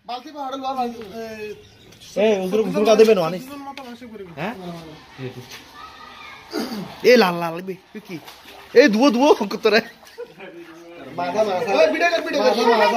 বালতি পাহাড় লওয়া বালতি এই ওদের গুছল কা দেবে না আনিস হ্যাঁ এ লাল লাল কি এ দুও দুও কতরে মাথা মাথা ওই ভিডিও কর মাথা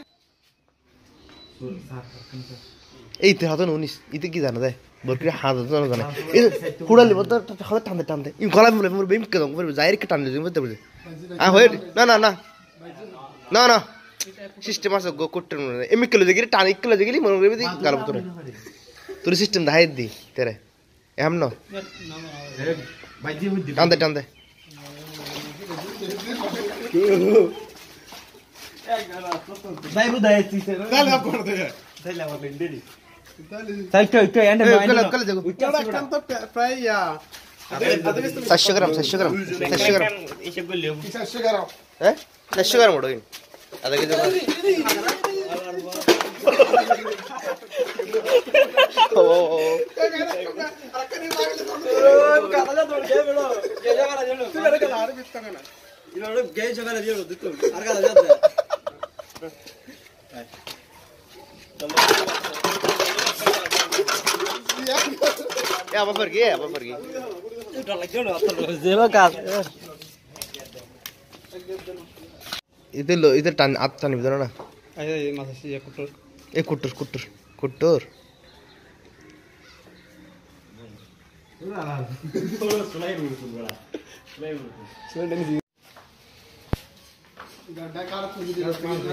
এই তে হাতে ননিস ইতে কি জানা যায় বরকে হাত জানা জানা এই কুড়ালি বদ হাতে টানতে টানতে ই গলা বলে মোর বেম কে দম করে যাইরে কে টানলে বুঝতে বুঝে আ হয় না না না না না সিস্টেম আছে গো করতে না এমি কেলে জেগিরে টানি কেলে জেগিলি মন করে দি গাল তোরে তোর সিস্টেম দাহাই দি তেরে এম ন বাইজি হই টানতে টানতে দাইবু দাইছি স্যার তাহলে আপন দে তাইলে আমার বেন্ডেরি তাই তো এন্ড কলে কলে যাগো কাম তো প্রায় ইয়া 700 গ্রাম 700 গ্রাম 700 গ্রাম এইসব করলে 700 গ্রাম হ্যাঁ 700 গ্রাম ওড়ো আধা কেজি ও কাদা দৌড় গে বেড়ো গে জায়গা জেলো তুই আরে কালা আরে বিস্তা না ইলো গে জায়গা জেলো দিত আর কাদা যাচ্ছে এ আবার ফরগি এটা লাগলো না তো জেবা কাজ ইতে টান আত টানি বিদনা না এই মাছ আছে কুটর এ কুটুর কুটুর কুটুর गड्ढा कार खोज दे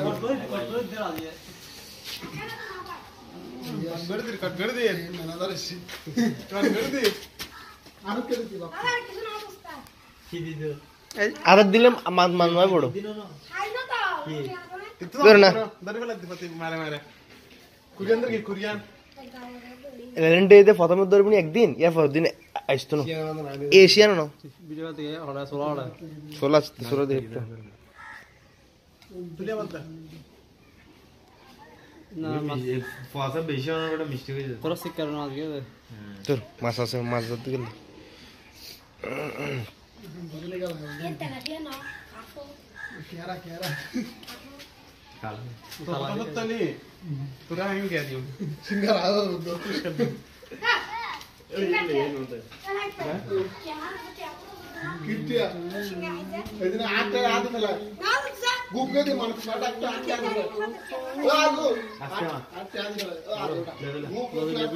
कट कर दे मैंने तो रसी कट कर दे आरु कर दे बाप আর কিছু না অবস্থা কি দিছো আদা দিলে মান নয় বড় খাই না তো বের না दर फला दे पति मारे मारे कुरियन दर की कुरियन রেন্ডে দে প্রথম দরবনি একদিন ইয়া পরদিন আইতো না এশিয়ান না ভিডিও থেকে হড়া 16 হড়া 16 দেখ তুলিয়া বলতা না ফাসা বেশি না বড় মিষ্টি হয়ে যায় তোর শিকার না আজকে তোর মাছ আছে মাছ ধরতে গেলে এটা না দিয়ে না খাও কেরা কেরা কাল तो तली पूरा हम कह दियो सिंगर आओ दो किटिया এদিন আটটা রাত ফেলা না বুঝছা গুপ গে দি মান ফাটা একটা আটটা ও আগো আচ্ছা আটটা আদি ও আগো গুপ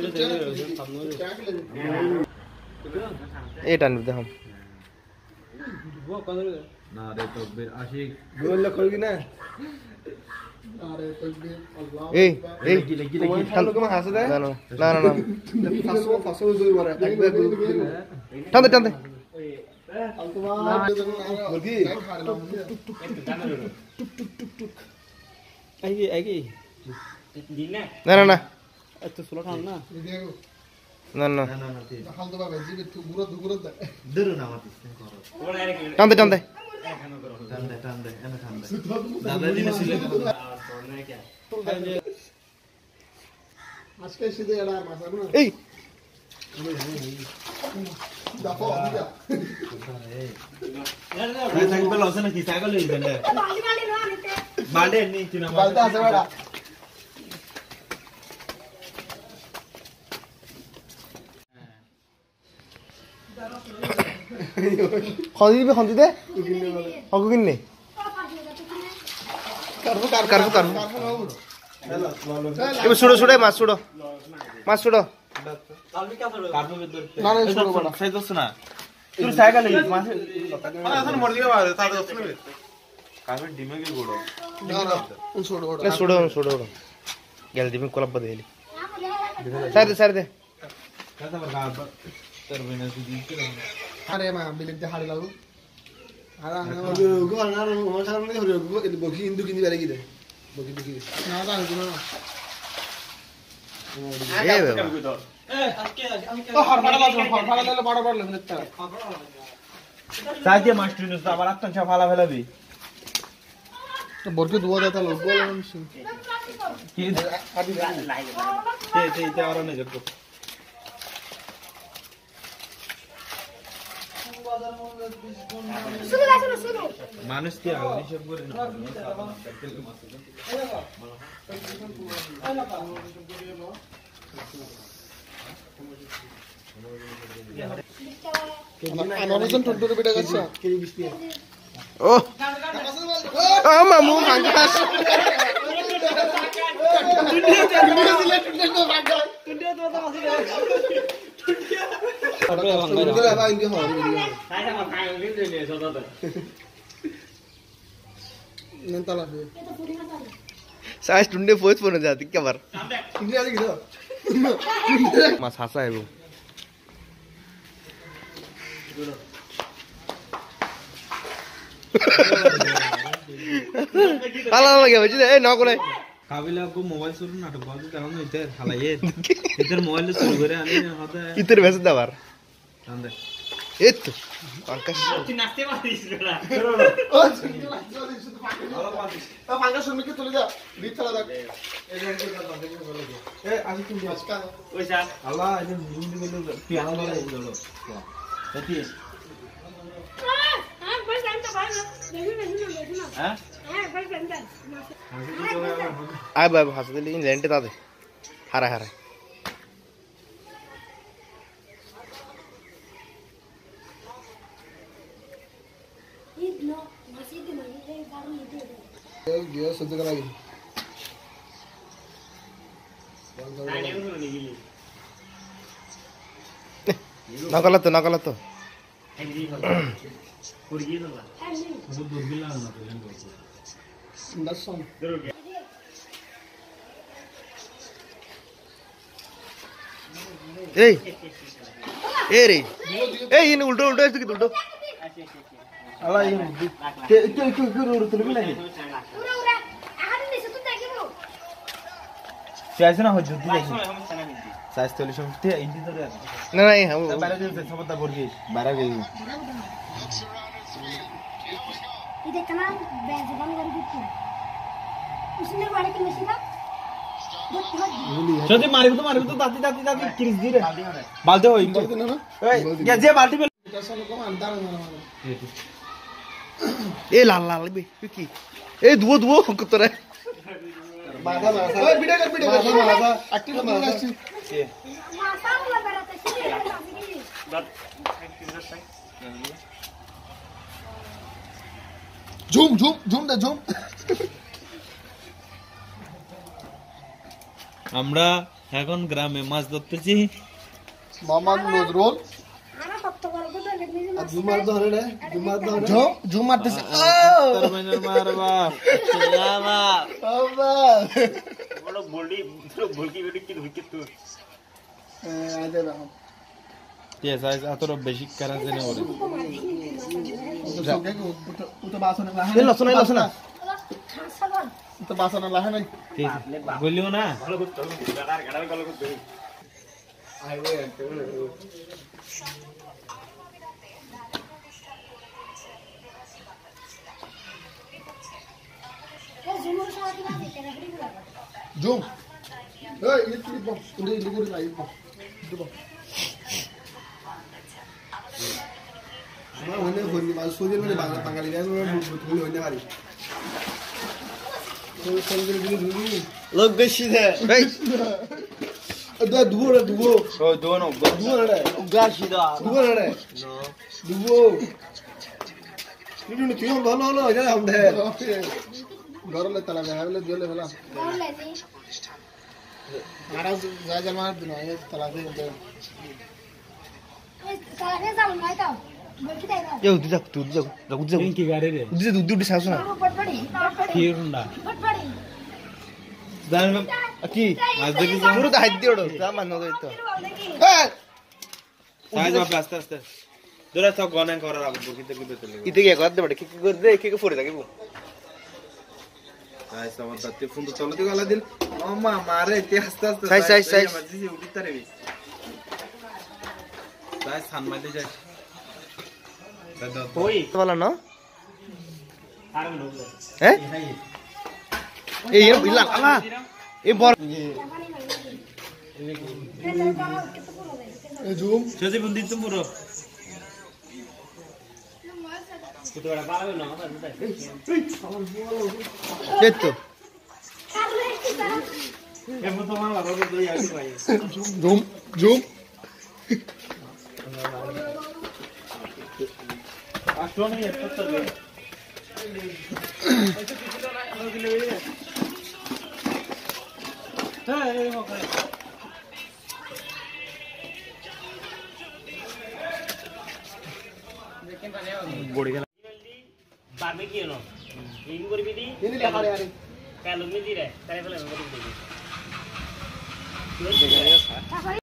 এই টান দেখো वो कदर না রে তো বের আশিক गोल खोगी ना अरे तो भी अल्लाह এই এই লাগি টান লোক হাসে দেয় না না না फासो फासो जोई मारे একবার টানতে টানতে अल्तवा मुर्गी আইগি না না না এত সুলো খান না না না না না ঠিক হাল তো বাবা জিবে তো গুরো গুরো দে দরু না মাতিস করো টানতে টানতে টান দে এনে টান দে দাদা দিনে ছিল আজকে সিধে এড়া মাছ না এই দাফো দিয়া এই থাকবে লসে না কি ছাগল হই বেলে বালি বালি না নিতে বাড়ে নি তুই না বালতা আছে বড়া খন্দি দে হগু কিনে কারবো কারবো কারবো এবার ছুড়ো ছুড়ে মাছ ছুড়ো মাছ ছুড়ো কার্পো ধরতে না না শুরু বড়া খাইছস না তুই ছাগল হই মাছ মানে এখন মর দিবা তাহলে দছ মিনিট কার্পো ডিমে কে গোড়ো না না শুরু বড়া না ছুড়ো ছুড়ো গেল দিবি কলাপ দেলি সাইড দে কথা বল তোর বিনা সুদি কি আরে মা বিলেট দে হাড়ি লাগু আরা গো না না আমার সামনে হরে গো এদি বকি ইন্দু কিনি বেরে গিয়ে বকি বকি না না না এ বাবা তো হরফাড়া দাও হরফাড়া দিলে বড় বড় লেখা দিতে সাজে মাস্টার নিস আবার আত্মন সব ফালা ফেলাবি তো বরকে দুয়া দেতা লোক বলে কি আদি তে আর না জব শুরু গাছ শুরু মানুষ কি আগে সব করে না আনোজন টুটুর বেটা গাছ ও ও মামু মাঙ্গাস সাইজ টুন্ডে ফোজ পনে যাতি কেবার মাছ হাসা এবং আলা লাগে বুঝলে এই না করে কাবিলা को मोबाइल चोरी नाटक बाजू काहन इधर हलाये इधर मोबाइल चोरी करे आनी होता है ইতর বেশ দাবার अंदर এই তো আকাশ नाचते मारिस बेटा পাঙ্গা শুনবি কি চলে যা লিফট চালা দেখ এ আজি তুমি আজকা ওইসা আল্লাহ এই মুন্ডি গুলো পিয়ানো ধরে গেল এটি হ্যাঁ ভাই জানতে পারো দেখুন হ্যাঁ হ্যাঁ ভাই জানতে আয় বাবা হাসতে দিলি লেন্টে তাতে হারা হারা ঈদ নো মসজিদ নো এই কারণ ঈদ গিয়ে সহ্য করা লাগে নকলা তো দর্শন এই এই রে এই ইন উল্টো উল্টো আসছে কি উল্টো আল্লাহ এই কে তুলবি নাকি পুরো উড়া আহারে নিছে তো দেখিবো চাইছ না হয় যুদ্ধ দেখি সাইজ তলি সমতে ইন্দি ধরে আছে না না এই বাইরে দিন সবটা বর্গি বাইরে গই ঈদ কেনা বেজবান করে দিচ্ছি উসনে বাড়ি কি মেশিনা যদি মারিব তো দাতি ক্রিস দিরে বালতে হই এই যে বালতি দর্শন কম আন্দার না এ লাল লাল বে কি এই দুও তোরে বাধা ওই ভিডিও কর বাধা অ্যাক্টিভ করে আসছি মাসাউলা বেরাতে শিখে ঝুম দে ঝুম আমরা এখন গ্রামে মাছ ধরতেছি মোহাম্মদ নজরুল আনা কত বড় তো দেখনি আর জুমার ধরে ঝুম মারতেছে তোর মাইনার মারবা বাবা বাবা বড় বলকি বেটি কি ধুকি তুই আদে না তে সাইজ আতর বেশি করা জেনে ওরে তো বাসনে লাহে এই লসনা খাসাগন তো বাসনে লাহে নাই বলিও না আইবে এই জুমুর সাথে না দিতে না ঝুম এই ইলি বম ইলি করে নাই বম আমার মনে হইনি বাস সোজের মানে বাঙালি গায় ভুল হইতে পারি তো সঙ্গে দিলি লোক বেশি দে এই দুবো ও দোনো রে গাছি দা দুবো রে দুবো নিনু তুই ভালো হলো এটা আমদে ঘরলে তালা দেখালে জলে ফেলা বললে নি আরা যা যা মার দিন এই তালা দে এই তাকে যাও নাই তাও বলকি তাই না এ উদি যা কি গারে রে উদি সাহস না পড়পড়ি ফিরুন্ডা পড়পড়ি জান কি মাছ দেখি পুরো তো হাত দিয়ে ওড়ো যা মানো দই তো এই সাইজ বাপ আস্তে দূরে সব গণন করার আগে বকিতে কিতে চলে ইতে কি করতে পারে কি করে দে কি পড়ে থাকিব সাইজ আমার তাতে ফোন তো চলতে গলা দিল আম্মা মারে তে আস্তে সাইজ মাঝে উঠি তারে সাইজ সান মাইতে যাই ওই বলা না হ্যাঁ এই বিলা আলা এই বড় এই ঝুম যদি বন্দি তো পুরো এই তো জুম জুম Barbecue no. Ini gori bidi. Ini lihat hari-hari. Kalau midi deh, saya bilang gori bidi.